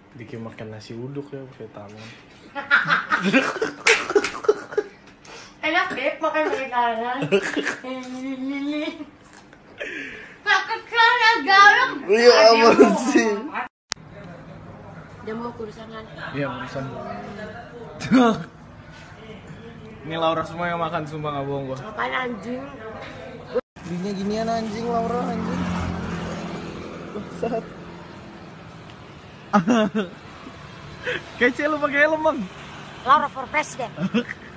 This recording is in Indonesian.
Dikit makan nasi uduk ya pakai tangan. Enak deh makan pakai tangan. Kakak kan garam. Iya aman sih. Dia mau kurusangan. Iya urusan. Ini Laura semua yang makan, sumpah nggak bohong gua. Apaan anjing? Bininya ginian anjing Laura anjing. Bangsat. Kece lu pakai helm, Bang. Laura for president.